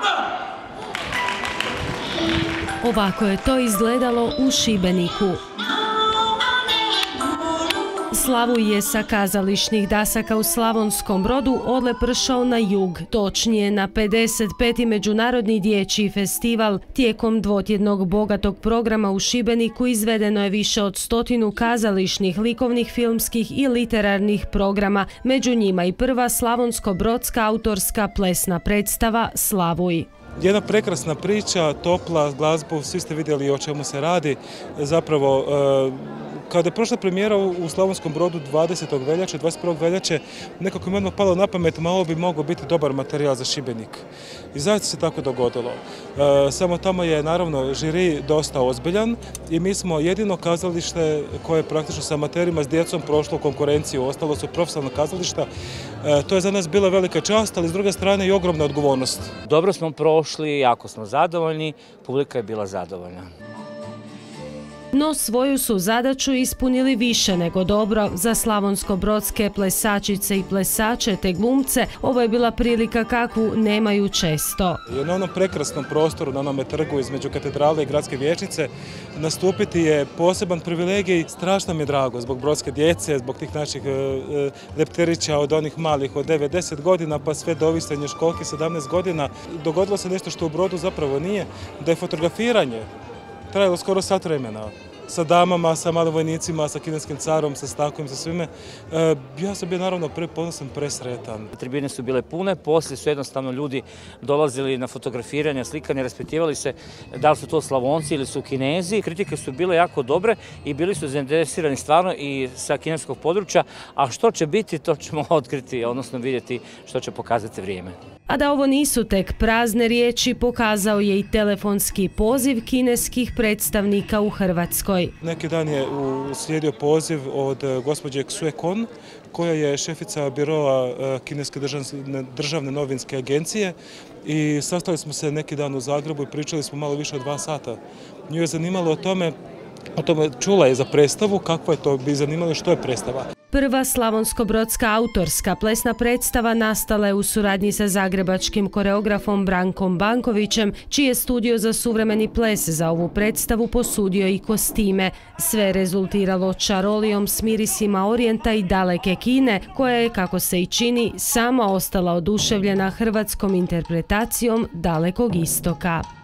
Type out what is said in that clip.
Ovako je to izgledalo u Šibeniku. Slavuj je sa kazališnih dasaka u Slavonskom Brodu odlepršao na jug, točnije na 55. Međunarodni dječji festival. Tijekom dvotjednog bogatog programa u Šibeniku izvedeno je više od 100 kazališnih, likovnih, filmskih i literarnih programa, među njima i prva slavonsko-brodska autorska plesna predstava Slavuj. Jedna prekrasna priča, topla glazbu, svi ste vidjeli o čemu se radi. Zapravo, kada je prošla premijera u Slavonskom Brodu 20. veljače, 21. veljače, nekako mi je odmah palo na pamet, malo bi mogao biti dobar materijal za Šibenik. I zaista se tako dogodilo. Samo tamo je naravno žiri dosta ozbiljan i mi smo jedino kazalište koje je praktično sa amaterima, s djecom prošlo konkurenciju, ostalo su profesionalna kazališta. To je za nas bila velika čast, ali s druge strane i ogromna odgovornost. Dobro smo prošli, jako smo zadovoljni, publika je bila zadovoljna. No svoju su zadaću ispunili više nego dobro. Za slavonsko-brodske plesačice i plesače te glumce ovo je bila prilika kakvu nemaju često. Na onom prekrasnom prostoru, na onome trgu između katedrale i gradske vijećnice nastupiti je poseban privilegij. Strašno mi je drago zbog brodske djece, zbog tih naših lepterića od onih malih od 9-10 godina pa sve do ovih srednjoškolki 17 godina. Dogodilo se nešto što u Brodu zapravo nije, da je fotografiranje trajalo skoro sat vremena. Sa damama, sa malim vojnicima, sa kineskim carom, sa Stakom, sa svime. Ja sam bio naravno ponosan, presretan. Tribine su bile pune, poslije su jednostavno ljudi dolazili na fotografiranje, slikanje, raspitivali se da li su to Slavonci ili su Kinezi. Kritike su bile jako dobre i bili su zainteresirani stvarno i sa kineskog područja, a što će biti to ćemo otkriti, odnosno vidjeti što će pokazati vrijeme. A da ovo nisu tek prazne riječi pokazao je i telefonski poziv kineskih predstavnika u Hrvatskoj. Neki dan je uslijedio poziv od gospođe Xue Kon, koja je šefica biroa Kineske državne novinske agencije i sastali smo se neki dan u Zagrebu i pričali smo malo više od 2 sata. Nju je zanimalo o tome, čula je za predstavu, kako je to, bi zanimalo što je predstava. Prva slavonsko-brodska autorska plesna predstava nastala je u suradnji sa zagrebačkim koreografom Brankom Bankovićem, čiji je studio za suvremeni ples za ovu predstavu posudio i kostime. Sve je rezultiralo čarolijom s mirisima orijenta i daleke Kine, koja je, kako se i čini, sama ostala oduševljena hrvatskom interpretacijom Dalekog istoka.